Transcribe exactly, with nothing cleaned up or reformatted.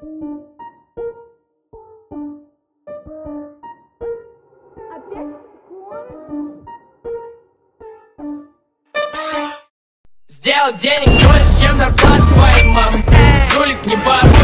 Сделал денег больше, чем зарплата твоей мамы. Жулик не бар.